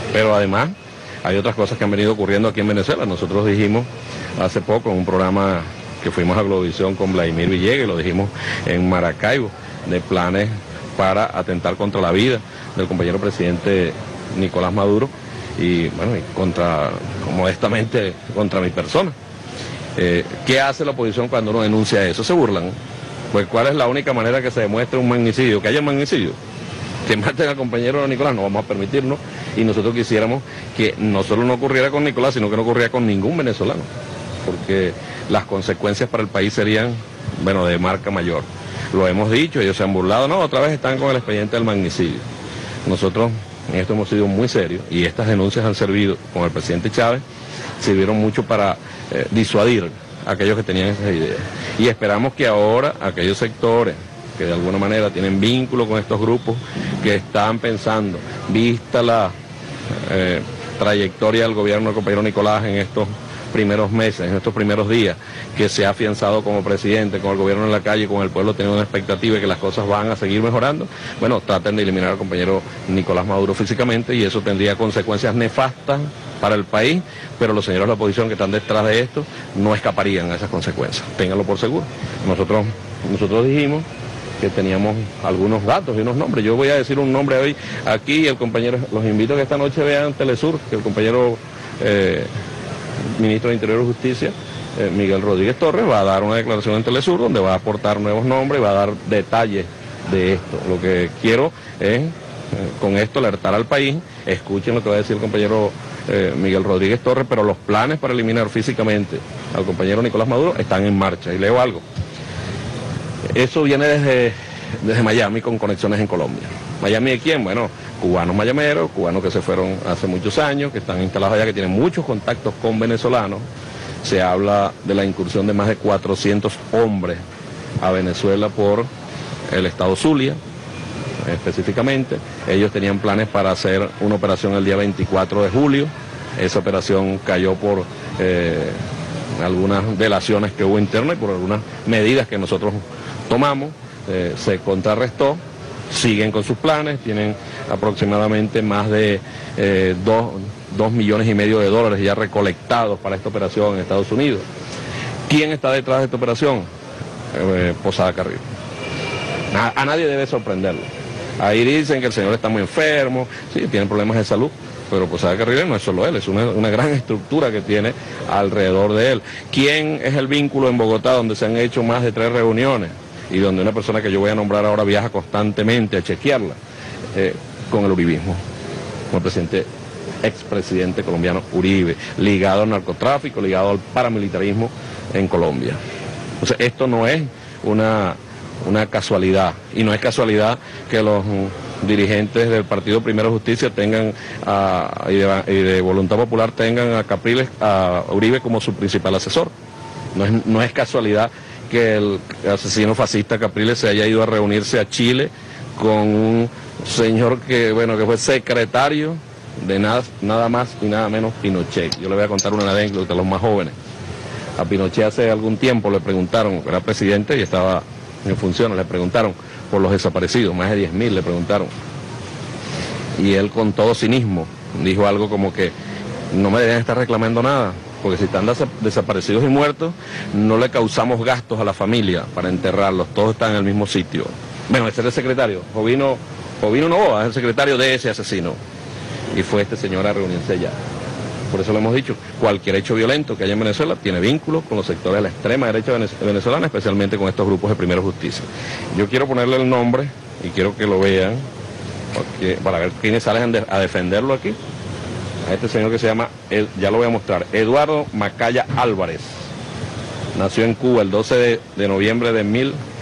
Pero además hay otras cosas que han venido ocurriendo aquí en Venezuela. Nosotros dijimos hace poco en un programa que fuimos a Globovisión con Vladimir Villegas, y lo dijimos en Maracaibo, de planes para atentar contra la vida del compañero presidente Nicolás Maduro y bueno, y modestamente contra mi persona. ¿Qué hace la oposición cuando uno denuncia eso? Se burlan. Pues ¿cuál es la única manera que se demuestre un magnicidio? Que haya magnicidio. Que maten al compañero Nicolás, no vamos a permitirnos, y nosotros quisiéramos que no solo no ocurriera con Nicolás, sino que no ocurriera con ningún venezolano, porque las consecuencias para el país serían, bueno, de marca mayor. Lo hemos dicho, ellos se han burlado, no, otra vez están con el expediente del magnicidio. Nosotros en esto hemos sido muy serios, y estas denuncias han servido, con el presidente Chávez, sirvieron mucho para disuadir a aquellos que tenían esas ideas. Y esperamos que ahora aquellos sectores que de alguna manera tienen vínculo con estos grupos, que están pensando, vista la trayectoria del gobierno del compañero Nicolás en estos primeros meses, en estos primeros días, que se ha afianzado como presidente, con el gobierno en la calle, con el pueblo teniendo una expectativa de que las cosas van a seguir mejorando, bueno, traten de eliminar al compañero Nicolás Maduro físicamente, y eso tendría consecuencias nefastas para el país, pero los señores de la oposición que están detrás de esto no escaparían a esas consecuencias, ténganlo por seguro. Nosotros dijimos que teníamos algunos datos y unos nombres. Yo voy a decir un nombre hoy aquí, el compañero, los invito a que esta noche vean Telesur, que el compañero ministro de Interior y Justicia, Miguel Rodríguez Torres, va a dar una declaración en Telesur donde va a aportar nuevos nombres y va a dar detalles de esto. Lo que quiero es, con esto, alertar al país. Escuchen lo que va a decir el compañero Miguel Rodríguez Torres, pero los planes para eliminar físicamente al compañero Nicolás Maduro están en marcha. Y leo algo. Eso viene desde Miami, con conexiones en Colombia. ¿Miami de quién? Bueno, cubanos mayameros, cubanos que se fueron hace muchos años, que están instalados allá, que tienen muchos contactos con venezolanos. Se habla de la incursión de más de 400 hombres a Venezuela por el estado Zulia, específicamente. Ellos tenían planes para hacer una operación el día 24 de julio. Esa operación cayó por algunas delaciones que hubo internas y por algunas medidas que nosotros tomamos, se contrarrestó. Siguen con sus planes, tienen aproximadamente más de 2,5 millones de dólares ya recolectados para esta operación en Estados Unidos. ¿Quién está detrás de esta operación? Posada Carril. A nadie debe sorprenderlo. Ahí dicen que el señor está muy enfermo, sí, tiene problemas de salud, pero Posada Carril no es solo él, es una gran estructura que tiene alrededor de él. ¿Quién es el vínculo en Bogotá donde se han hecho más de 3 reuniones? Y donde una persona que yo voy a nombrar ahora viaja constantemente a chequearla, con el uribismo, con el expresidente colombiano Uribe, ligado al narcotráfico, ligado al paramilitarismo en Colombia. Entonces esto no es una casualidad, y no es casualidad que los dirigentes del Partido Primero Justicia tengan, y de Voluntad Popular tengan a Capriles, a Uribe como su principal asesor. No es casualidad que el asesino fascista Capriles se haya ido a reunirse a Chile con un señor que fue secretario de nada más y nada menos Pinochet. Yo le voy a contar una anécdota a los más jóvenes. A Pinochet hace algún tiempo le preguntaron, era presidente y estaba en funciones, le preguntaron por los desaparecidos, más de 10.000 le preguntaron. Y él, con todo cinismo, dijo algo como que no me deben estar reclamando nada, porque si están desaparecidos y muertos, no le causamos gastos a la familia para enterrarlos, todos están en el mismo sitio. Bueno, ese era el secretario, Jovino Novoa, es el secretario de ese asesino. Y fue este señor a reunirse allá. Por eso lo hemos dicho, cualquier hecho violento que haya en Venezuela tiene vínculos con los sectores de la extrema derecha venezolana, especialmente con estos grupos de Primero Justicia. Yo quiero ponerle el nombre y quiero que lo vean, para ver quiénes salen a defenderlo aquí. A este señor que se llama, ya lo voy a mostrar, Eduardo Macaya Álvarez. Nació en Cuba el 12 de noviembre de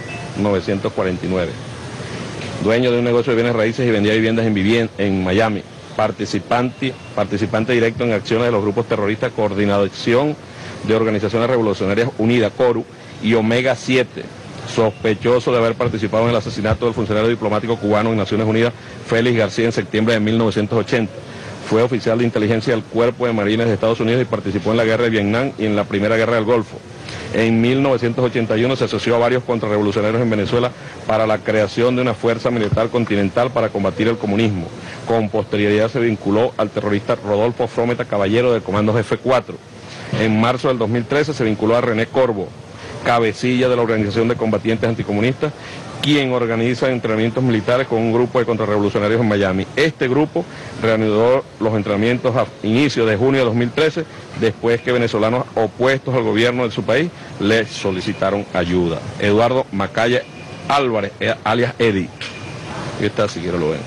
1949. Dueño de un negocio de bienes raíces y vendía viviendas en Miami. Participante directo en acciones de los grupos terroristas Coordinación de Organizaciones Revolucionarias Unidas, CORU, y Omega 7. Sospechoso de haber participado en el asesinato del funcionario diplomático cubano en Naciones Unidas, Félix García, en septiembre de 1980. Fue oficial de inteligencia del Cuerpo de Marines de Estados Unidos y participó en la Guerra de Vietnam y en la Primera Guerra del Golfo. En 1981 se asoció a varios contrarrevolucionarios en Venezuela para la creación de una fuerza militar continental para combatir el comunismo. Con posterioridad se vinculó al terrorista Rodolfo Frometa Caballero del Comando F4. En marzo del 2013 se vinculó a René Corvo, cabecilla de la Organización de Combatientes Anticomunistas, quien organiza entrenamientos militares con un grupo de contrarrevolucionarios en Miami. Este grupo reanudó los entrenamientos a inicios de junio de 2013, después que venezolanos opuestos al gobierno de su país le solicitaron ayuda. Eduardo Macaya Álvarez, alias Eddie. Aquí está, si quieren lo ven.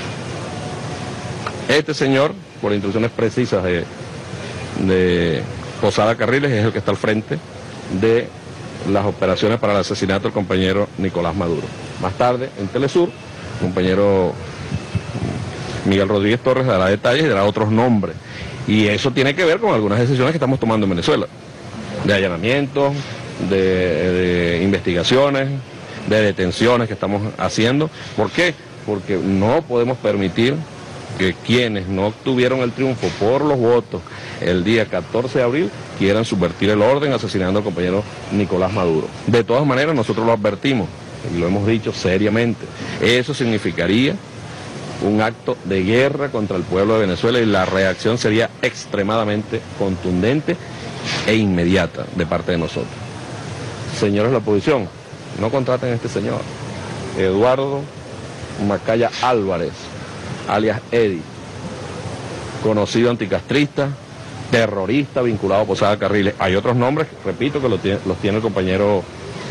Este señor, por instrucciones precisas de Posada Carriles, es el que está al frente de las operaciones para el asesinato del compañero Nicolás Maduro. Más tarde, en Telesur, el compañero Miguel Rodríguez Torres dará detalles y dará otros nombres. Y eso tiene que ver con algunas decisiones que estamos tomando en Venezuela, de allanamientos, de investigaciones, de detenciones que estamos haciendo. ¿Por qué? Porque no podemos permitir que quienes no obtuvieron el triunfo por los votos el día 14 de abril quieran subvertir el orden asesinando al compañero Nicolás Maduro. De todas maneras, nosotros lo advertimos y lo hemos dicho seriamente. Eso significaría un acto de guerra contra el pueblo de Venezuela y la reacción sería extremadamente contundente e inmediata de parte de nosotros. Señores de la oposición, no contraten a este señor, Eduardo Macaya Álvarez, alias Eddie, conocido anticastrista, terrorista vinculado a Posada Carriles. Hay otros nombres, repito, que los tiene el compañero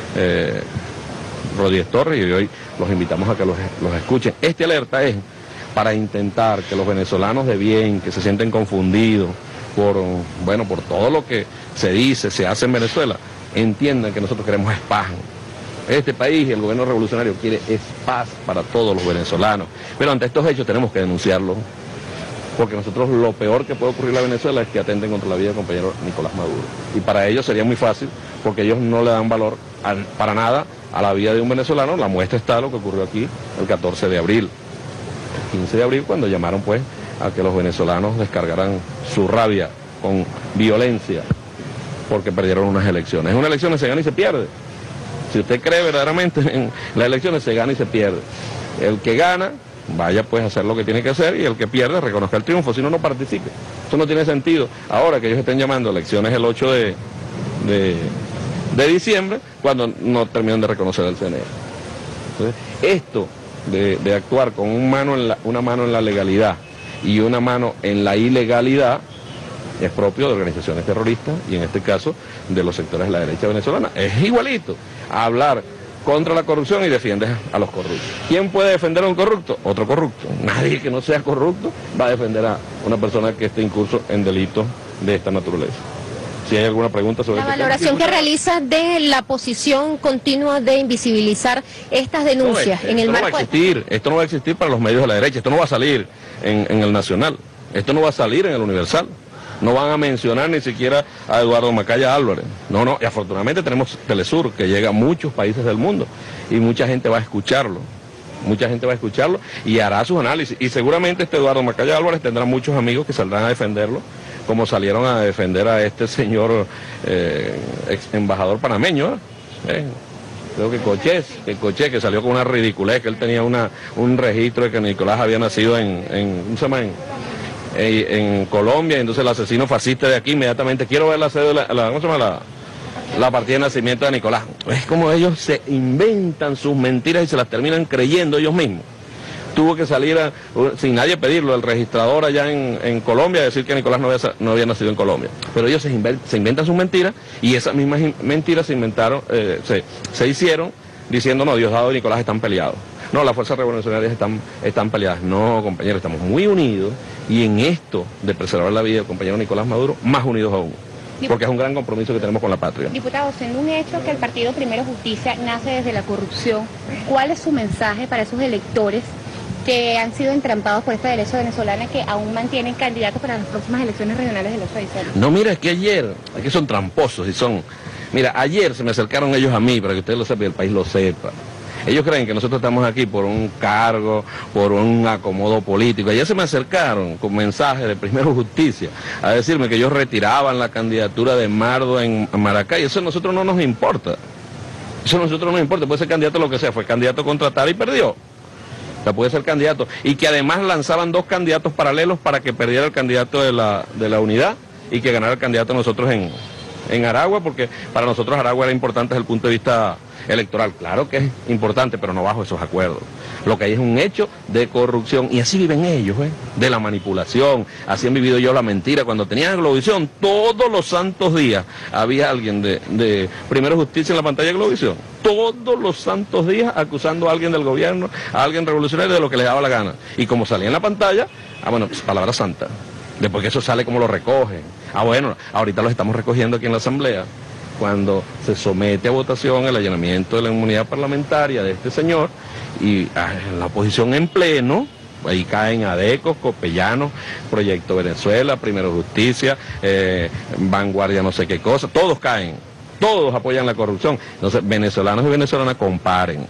Rodríguez Torres y hoy los invitamos a que los escuchen. Esta alerta es para intentar que los venezolanos de bien, que se sienten confundidos por todo lo que se dice, se hace en Venezuela, entiendan que nosotros queremos es paz. Este país y el gobierno revolucionario quiere es paz para todos los venezolanos. Pero ante estos hechos tenemos que denunciarlos, porque nosotros lo peor que puede ocurrir a Venezuela es que atenten contra la vida del compañero Nicolás Maduro. Y para ellos sería muy fácil, porque ellos no le dan valor para nada a la vida de un venezolano. La muestra está lo que ocurrió aquí el 14 de abril. El 15 de abril, cuando llamaron pues a que los venezolanos descargaran su rabia con violencia, porque perdieron unas elecciones. En unas elecciones se gana y se pierde. Si usted cree verdaderamente en las elecciones, se gana y se pierde. El que gana, vaya pues a hacer lo que tiene que hacer, y el que pierde, reconozca el triunfo, si no, no participe. Eso no tiene sentido. Ahora que ellos estén llamando elecciones el 8 de diciembre, cuando no terminan de reconocer el CNE. Entonces, esto de actuar con una mano en la legalidad y una mano en la ilegalidad, es propio de organizaciones terroristas y en este caso de los sectores de la derecha venezolana. Es igualito a hablar contra la corrupción y defiendes a los corruptos. ¿Quién puede defender a un corrupto? Otro corrupto. Nadie que no sea corrupto va a defender a una persona que esté incurso en delitos de esta naturaleza. Si hay alguna pregunta sobre la valoración que realiza de la posición continua de invisibilizar estas denuncias en el marco... Esto no va a existir para los medios de la derecha, esto no va a salir en el Nacional, esto no va a salir en el Universal. No van a mencionar ni siquiera a Eduardo Macaya Álvarez. No, y afortunadamente tenemos Telesur, que llega a muchos países del mundo, y mucha gente va a escucharlo. Mucha gente va a escucharlo y hará sus análisis. Y seguramente este Eduardo Macaya Álvarez tendrá muchos amigos que saldrán a defenderlo, como salieron a defender a este señor ex embajador panameño. Creo que Coché, que salió con una ridiculez, que él tenía un registro de que Nicolás había nacido en Colombia, y entonces el asesino fascista de aquí inmediatamente, quiero ver la cédula, ¿cómo se llama? La partida de nacimiento de Nicolás. Es como ellos se inventan sus mentiras y se las terminan creyendo ellos mismos. Tuvo que salir sin nadie pedirlo, el registrador allá en Colombia, a decir que Nicolás no había nacido en Colombia. Pero ellos se inventan sus mentiras, y esas mismas mentiras se hicieron diciendo, no, Diosdado y Nicolás están peleados. No, las fuerzas revolucionarias están peleadas. No, compañeros, estamos muy unidos, y en esto de preservar la vida del compañero Nicolás Maduro, más unidos aún, porque es un gran compromiso que tenemos con la patria. Diputado, siendo un hecho que el partido Primero Justicia nace desde la corrupción, ¿cuál es su mensaje para esos electores que han sido entrampados por esta derecha venezolana, que aún mantienen candidatos para las próximas elecciones regionales del 8 de diciembre? No, mira, es que ayer, aquí son tramposos y son... Mira, ayer se me acercaron ellos a mí, para que ustedes lo sepan y el país lo sepa. Ellos creen que nosotros estamos aquí por un cargo, por un acomodo político. Ayer se me acercaron con mensajes de Primero Justicia a decirme que ellos retiraban la candidatura de Mardo en Maracay. Eso a nosotros no nos importa. Eso a nosotros no nos importa. Puede ser candidato lo que sea. Fue candidato contra tal y perdió. O sea, puede ser candidato. Y que además lanzaban 2 candidatos paralelos para que perdiera el candidato de la unidad y que ganara el candidato nosotros en Aragua, porque para nosotros Aragua era importante desde el punto de vista electoral. Claro que es importante, pero no bajo esos acuerdos. Lo que hay es un hecho de corrupción, y así viven ellos, de la manipulación. Así han vivido yo la mentira. Cuando tenían Globovisión, todos los santos días había alguien de Primero Justicia en la pantalla de Globovisión. Todos los santos días acusando a alguien del gobierno, a alguien revolucionario de lo que les daba la gana. Y como salía en la pantalla, bueno, pues palabra santa. Después que eso sale, como lo recogen. Bueno, ahorita lo estamos recogiendo aquí en la Asamblea, cuando se somete a votación el allanamiento de la inmunidad parlamentaria de este señor, y la oposición en pleno, ahí caen Adecos, Copellanos, Proyecto Venezuela, Primero Justicia, Vanguardia no sé qué cosa, todos caen, todos apoyan la corrupción. Entonces, venezolanos y venezolanas, comparen.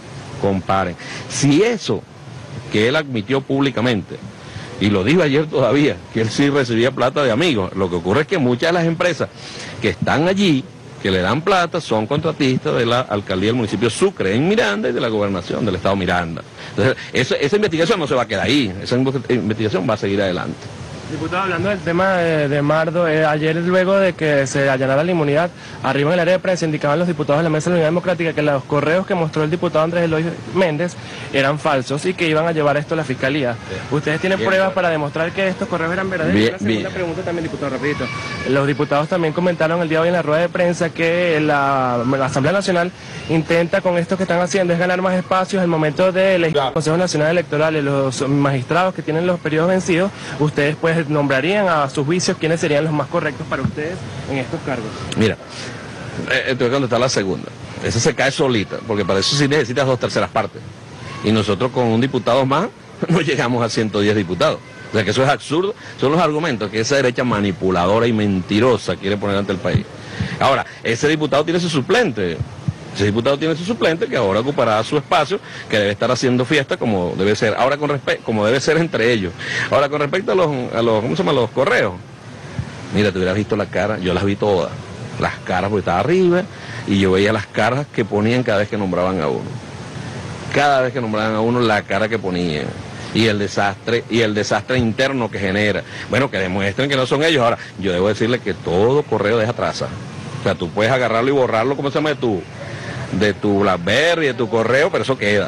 Si eso que él admitió públicamente, y lo dijo ayer todavía, que él sí recibía plata de amigos, lo que ocurre es que muchas de las empresas que están allí, que le dan plata, son contratistas de la alcaldía del municipio Sucre en Miranda y de la gobernación del estado Miranda. Entonces, esa investigación no se va a quedar ahí, esa investigación va a seguir adelante. Diputado, hablando del tema de Mardo, ayer luego de que se allanara la inmunidad, arriba en el área de prensa indicaban los diputados de la Mesa de la Unidad Democrática que los correos que mostró el diputado Andrés Eloy Méndez eran falsos y que iban a llevar esto a la Fiscalía. ¿Ustedes tienen pruebas para demostrar que estos correos eran verdaderos? Una segunda pregunta también, diputado, rapidito. Los diputados también comentaron el día de hoy en la rueda de prensa que la Asamblea Nacional intenta con esto que están haciendo es ganar más espacios al momento de elegir el Consejo Nacional Electoral y los magistrados que tienen los periodos vencidos. Ustedes pues nombrarían a sus juicios quiénes serían los más correctos para ustedes en estos cargos. Mira, estoy contestar la segunda. Esa se cae solita, porque para eso sí necesitas 2/3 partes. Y nosotros con un diputado más no llegamos a 110 diputados. O sea que eso es absurdo. Son los argumentos que esa derecha manipuladora y mentirosa quiere poner ante el país. Ahora, ese diputado tiene su suplente. Ese diputado tiene su suplente que ahora ocupará su espacio, que debe estar haciendo fiesta como debe ser. Ahora como debe ser entre ellos. Ahora con respecto a los ¿cómo se llama? Los correos. Mira, te hubieras visto la cara, yo las vi todas. Las caras, porque estaba arriba, y yo veía las caras que ponían cada vez que nombraban a uno. Cada vez que nombraban a uno, la cara que ponían. Y el desastre interno que genera. Bueno, que demuestren que no son ellos. Ahora, yo debo decirle que todo correo deja traza. O sea, tú puedes agarrarlo y borrarlo, ¿cómo se llama? De tu BlackBerry, de tu correo, pero eso queda.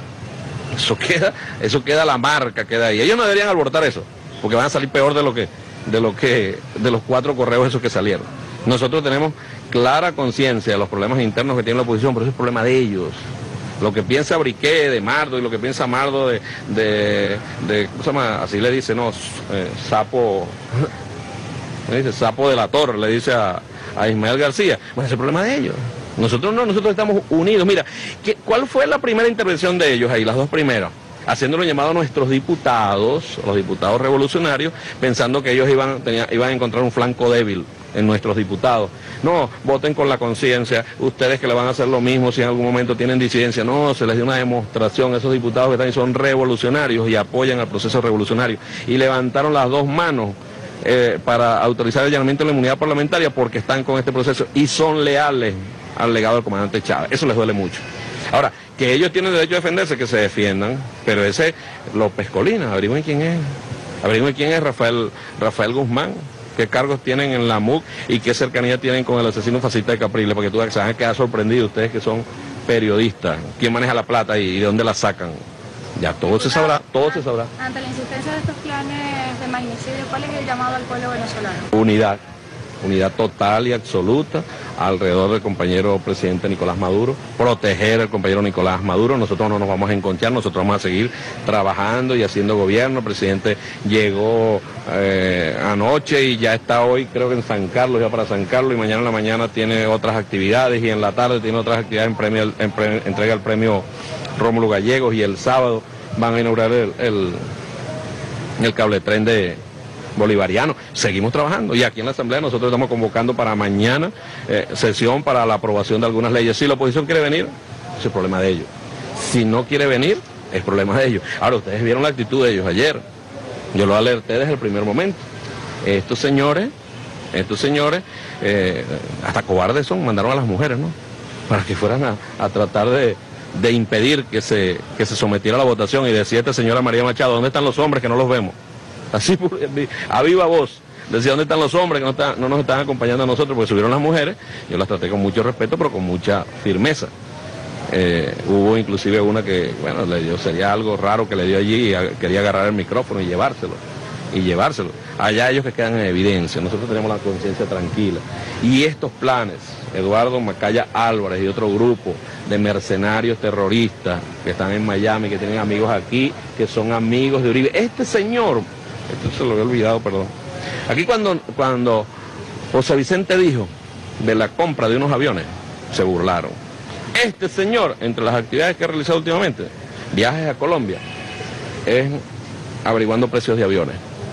Eso queda la marca, queda ahí. Ellos no deberían alborotar eso, porque van a salir peor de los 4 correos esos que salieron. Nosotros tenemos clara conciencia de los problemas internos que tiene la oposición, pero eso es problema de ellos. Lo que piensa Briquet de Mardo y lo que piensa Mardo de ¿cómo se llama? Así le dice, no, sapo, le dice sapo de la torre, le dice a Ismael García. Bueno, ese es el problema de ellos. Nosotros no, nosotros estamos unidos. Mira, ¿cuál fue la primera intervención de ellos ahí, las 2 primeras? Haciéndolo llamado a nuestros diputados, los diputados revolucionarios, pensando que ellos iban a encontrar un flanco débil en nuestros diputados. No, voten con la conciencia, ustedes que le van a hacer lo mismo si en algún momento tienen disidencia. No, se les dio una demostración, esos diputados que están ahí son revolucionarios y apoyan al proceso revolucionario. Y levantaron las 2 manos para autorizar el allanamiento de la inmunidad parlamentaria porque están con este proceso y son leales al legado del comandante Chávez. Eso les duele mucho. Ahora, que ellos tienen derecho a defenderse, que se defiendan, pero ese López Colinas, averigüen quién es Rafael Guzmán, qué cargos tienen en la MUC y qué cercanía tienen con el asesino fascista de Capriles, porque tú se van a quedar sorprendidos ustedes que son periodistas, quién maneja la plata y de dónde la sacan. Ya todo se sabrá, todo se sabrá. Ante la insistencia de estos planes de magnicidio, ¿cuál es el llamado al pueblo venezolano? Unidad total y absoluta alrededor del compañero presidente Nicolás Maduro, proteger al compañero Nicolás Maduro. Nosotros no nos vamos a enconchar, nosotros vamos a seguir trabajando y haciendo gobierno. El presidente llegó anoche y ya está hoy, creo que en San Carlos, ya para San Carlos, y mañana en la mañana tiene otras actividades y en la tarde tiene otras actividades entrega el premio Rómulo Gallegos, y el sábado van a inaugurar el cable tren de bolivariano. Seguimos trabajando y aquí en la Asamblea nosotros estamos convocando para mañana sesión para la aprobación de algunas leyes. Si la oposición quiere venir, ese es el problema de ellos. Si no quiere venir, es problema de ellos. Ahora, ustedes vieron la actitud de ellos ayer. Yo lo alerté desde el primer momento. Estos señores, hasta cobardes son, mandaron a las mujeres, ¿no? Para que fueran a tratar de impedir que se sometiera a la votación y decía esta señora María Machado, ¿dónde están los hombres que no los vemos? Así, a viva voz. Decía, ¿dónde están los hombres que no nos están acompañando a nosotros? Porque subieron las mujeres, yo las traté con mucho respeto, pero con mucha firmeza. Hubo inclusive una que, bueno, sería algo raro que le dio allí y quería agarrar el micrófono y llevárselo. Allá ellos que quedan en evidencia, nosotros tenemos la conciencia tranquila. Y estos planes, Eduardo Macaya Álvarez y otro grupo de mercenarios terroristas que están en Miami, que tienen amigos aquí, que son amigos de Uribe. Este señor, esto se lo había olvidado, perdón. Aquí cuando José Vicente dijo de la compra de unos aviones, se burlaron. Este señor, entre las actividades que ha realizado últimamente, viajes a Colombia, es averiguando precios de aviones.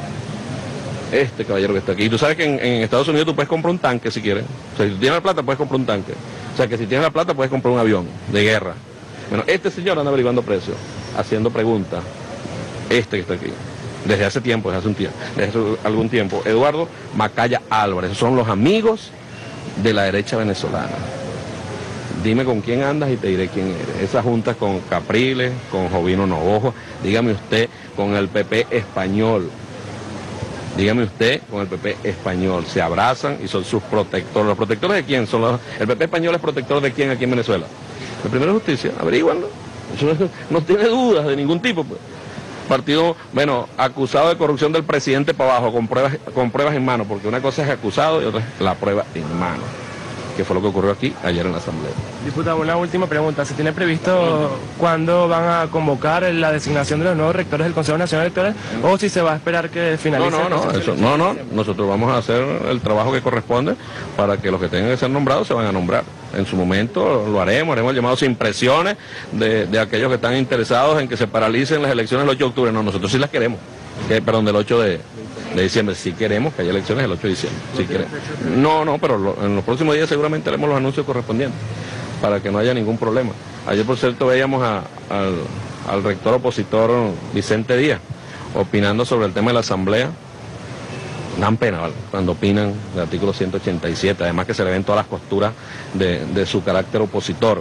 Este caballero que está aquí. Y tú sabes que en Estados Unidos tú puedes comprar un tanque si quieres. O sea, si tú tienes la plata puedes comprar un tanque. O sea, que si tienes la plata puedes comprar un avión de guerra. Bueno, este señor anda averiguando precios, haciendo preguntas. Este que está aquí. Desde hace tiempo, desde hace algún tiempo. Eduardo Macaya Álvarez. Son los amigos de la derecha venezolana. Dime con quién andas y te diré quién eres. Esas juntas con Capriles, con Jovino Novojo, dígame usted con el PP español. Dígame usted con el PP español. Se abrazan y son sus protectores. ¿Los protectores de quién? ¿El PP español es protector de quién aquí en Venezuela? El primero es Justicia, averíguanlo. Eso no tiene dudas de ningún tipo, pues. Partido, bueno, acusado de corrupción del presidente para abajo, con pruebas en mano, porque una cosa es acusado y otra es la prueba en mano, que fue lo que ocurrió aquí ayer en la Asamblea. Diputado, una última pregunta. ¿Se tiene previsto cuándo van a convocar la designación de los nuevos rectores del Consejo Nacional Electoral o si se va a esperar que finalice? No, nosotros vamos a hacer el trabajo que corresponde para que los que tengan que ser nombrados se van a nombrar. En su momento lo haremos el llamado sin presiones de aquellos que están interesados en que se paralicen las elecciones el 8 de octubre. No, nosotros sí las queremos, del 8 de diciembre, sí queremos que haya elecciones el 8 de diciembre, sí queremos. No, pero en los próximos días seguramente haremos los anuncios correspondientes, para que no haya ningún problema. Ayer, por cierto, veíamos al rector opositor Vicente Díaz, opinando sobre el tema de la Asamblea. Dan pena, ¿vale?, cuando opinan del artículo 187, además que se le ven todas las costuras de su carácter opositor,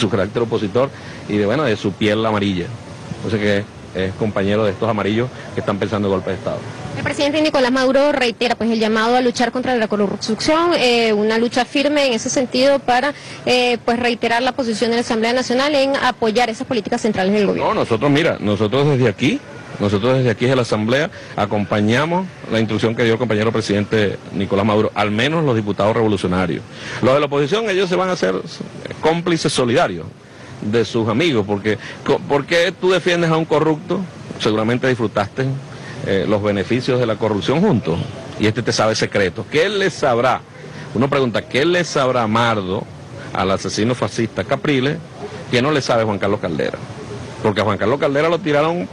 y de su piel amarilla. Entonces que es compañero de estos amarillos que están pensando en golpe de Estado. El presidente Nicolás Maduro reitera el llamado a luchar contra la corrupción, una lucha firme en ese sentido para reiterar la posición de la Asamblea Nacional en apoyar esas políticas centrales del gobierno. No, nosotros desde aquí de la Asamblea acompañamos la instrucción que dio el compañero presidente Nicolás Maduro, al menos los diputados revolucionarios. Los de la oposición, ellos se van a hacer cómplices solidarios de sus amigos, porque ¿por qué tú defiendes a un corrupto? Seguramente disfrutaste los beneficios de la corrupción juntos, y este te sabe secretos. ¿Qué le sabrá? Uno pregunta, ¿qué le sabrá Mardo al asesino fascista Capriles que no le sabe Juan Carlos Caldera? Porque a Juan Carlos Caldera lo tiraron,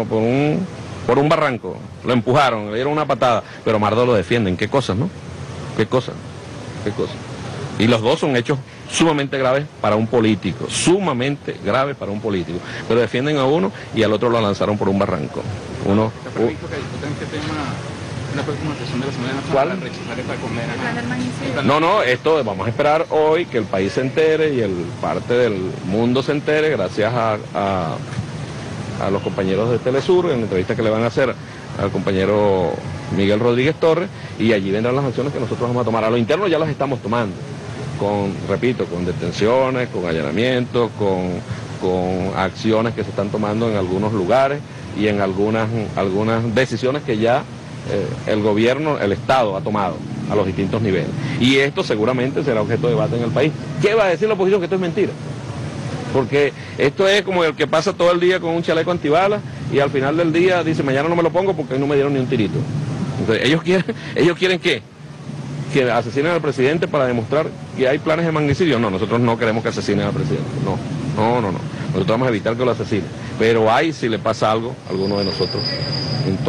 por un barranco, lo empujaron, le dieron una patada, pero Mardo lo defienden. ¿Qué cosas, no? ¿Qué cosas? Y los dos son hechos sumamente graves para un político, pero defienden a uno y al otro lo lanzaron por un barranco. ¿Está previsto que discutan este tema en la próxima sesión de la Asamblea Nacional para rechazar esta condena? No, esto vamos a esperar hoy que el país se entere y parte del mundo se entere, gracias a los compañeros de Telesur, en la entrevista que le van a hacer al compañero Miguel Rodríguez Torres, y allí vendrán las acciones que nosotros vamos a tomar. A lo interno ya las estamos tomando, con detenciones, con allanamientos, con acciones que se están tomando en algunos lugares y en algunas decisiones que ya el gobierno, el Estado ha tomado a los distintos niveles. Y esto seguramente será objeto de debate en el país. ¿Qué va a decir la oposición? Que esto es mentira. Porque esto es como el que pasa todo el día con un chaleco antibalas y al final del día dice, mañana no me lo pongo porque hoy no me dieron ni un tirito. Entonces, ellos quieren ¿qué? Que asesinen al presidente para demostrar que hay planes de magnicidio. No, nosotros no queremos que asesinen al presidente. No. Nosotros vamos a evitar que lo asesinen. Pero si le pasa algo a alguno de nosotros en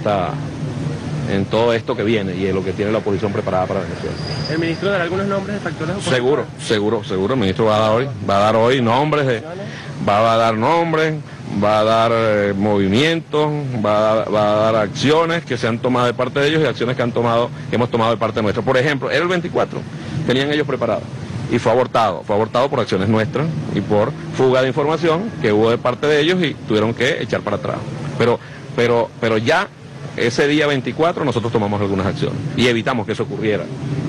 todo esto que viene y en lo que tiene la oposición preparada para Venezuela. ¿El ministro dará algunos nombres de factores opositores? Seguro, el ministro va a dar hoy nombres va a dar nombres, va a dar movimientos, va a dar acciones que se han tomado de parte de ellos y acciones que hemos tomado de parte nuestra. Por ejemplo, era el 24, tenían ellos preparado y fue abortado por acciones nuestras y por fuga de información que hubo de parte de ellos y tuvieron que echar para atrás. Pero ya ese día 24 nosotros tomamos algunas acciones y evitamos que eso ocurriera.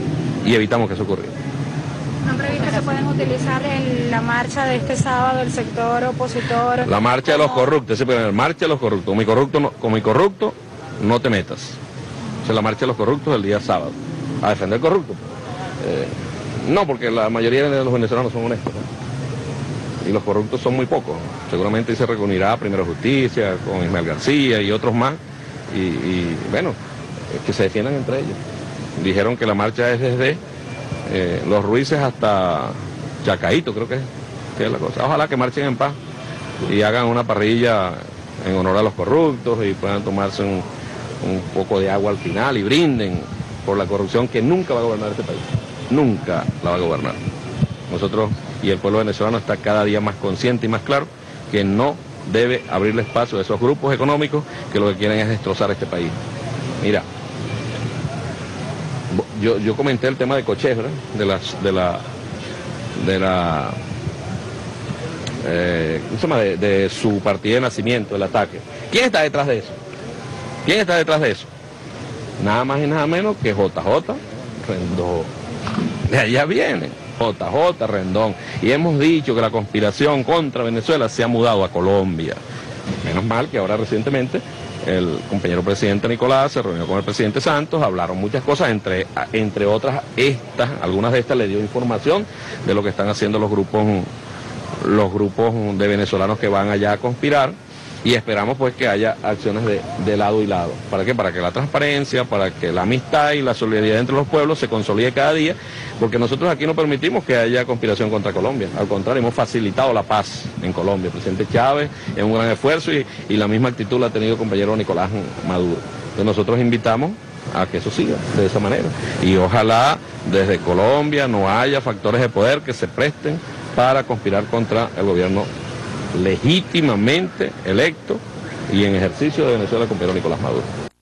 ¿No previsto que pueden utilizar en la marcha de este sábado el sector opositor? La marcha de los corruptos, marcha de los corruptos. Con mi corrupto no te metas. Esa es la marcha de los corruptos el día sábado. A defender corruptos. No, porque la mayoría de los venezolanos son honestos, ¿no? Y los corruptos son muy pocos. Seguramente se reunirá Primero Justicia, con Ismael García y otros más. Y bueno, que se defiendan entre ellos. Dijeron que la marcha es desde Los Ruices hasta Chacaíto, creo que es la cosa. Ojalá que marchen en paz y hagan una parrilla en honor a los corruptos y puedan tomarse un poco de agua al final y brinden por la corrupción que nunca va a gobernar este país. Nunca la va a gobernar. Nosotros y el pueblo venezolano está cada día más consciente y más claro que no debe abrirle espacio a esos grupos económicos que lo que quieren es destrozar este país. Mira, yo comenté el tema de Cochés, ¿verdad? ¿Cómo se llama? De su partida de nacimiento, el ataque. ¿Quién está detrás de eso? Nada más y nada menos que JJ Rendón. De allá viene JJ Rendón. Y hemos dicho que la conspiración contra Venezuela se ha mudado a Colombia. Menos mal que ahora recientemente el compañero presidente Nicolás se reunió con el presidente Santos, hablaron muchas cosas, entre otras algunas de estas le dio información de lo que están haciendo los grupos de venezolanos que van allá a conspirar. Y esperamos pues que haya acciones de lado y lado. ¿Para qué? Para que la transparencia, para que la amistad y la solidaridad entre los pueblos se consolide cada día, porque nosotros aquí no permitimos que haya conspiración contra Colombia. Al contrario, hemos facilitado la paz en Colombia. El presidente Chávez es un gran esfuerzo y la misma actitud la ha tenido el compañero Nicolás Maduro. Entonces nosotros invitamos a que eso siga de esa manera. Y ojalá desde Colombia no haya factores de poder que se presten para conspirar contra el gobierno legítimamente electo y en ejercicio de Venezuela con Nicolás Maduro.